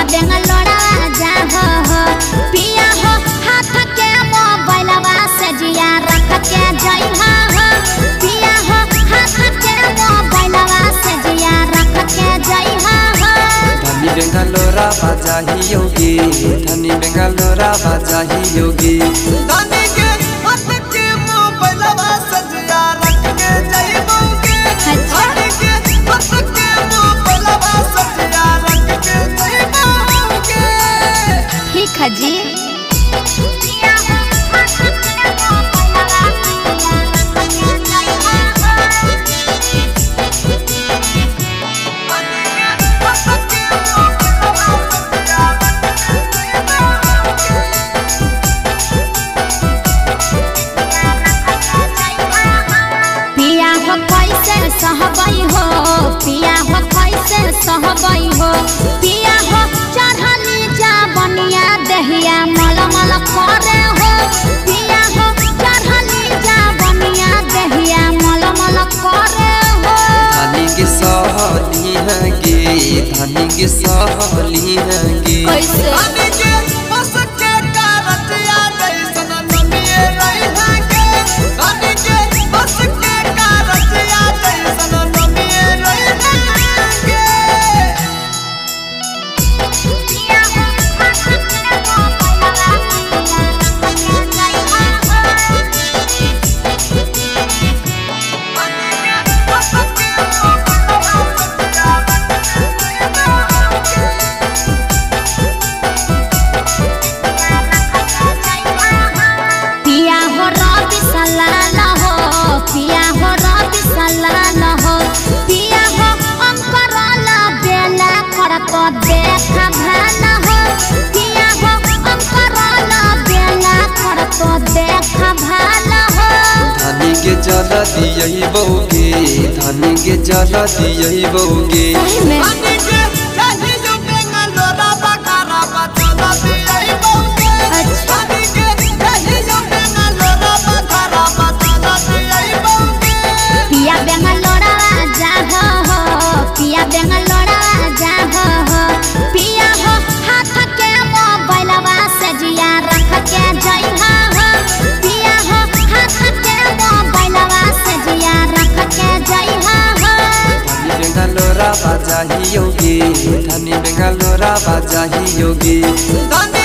पिया बेंगलोरा जा हो पिया हो हाथ के मोबाइलवा से जिया रख के जइहा हो पिया हो हाथ के मोबाइलवा से जिया रख के जइहा हो। धनी बेंगलोरा बाजा ही योगी धनी बेंगलोरा बाजा ही योगी धनी के हाथ के मोबाइलवा से जिया रख के जइबोगे धनी के हाथ के मोबाइलवा से जिया रख के जइबोगे। ठीक है जी। सहबई हो पिया हो कैसे सहबई हो पिया हो चढ़ली जा बनिया दहिया मल मल करे हो पिया हो चढ़ली जा बनिया दहिया मल मल करे हो। धनी के सहली हैगे धनी के सहली हैगे धनी के बस के कारतिया जैसन नमिए रही हैगे धनी के बस के कारतिया जैसन नमिए रही हैगे। देखा भाला हो पिया हो अंकराला बेला कर तो देखा भाला हो। धनी के जल दियही बौगे धनी के जल दियही बौगे धनी के चाहे जो बेंगलोरा बकारा बचल दियही बौगे धनी के चाहे जो बेंगलोरा बकारा बचल दियही बौगे। पिया बेंगलोरा जा हो पिया बेंगलोरा जा हो पिया हो हाथ के मोबाइलवा से जिया रख के जइहा हो पिया हो हाथ के मोबाइलवा से जिया रख के जइहा हो। धनी बेंगलोरा बाजा ही योगी धनी बेंगलोरा बाजा ही योगी धनी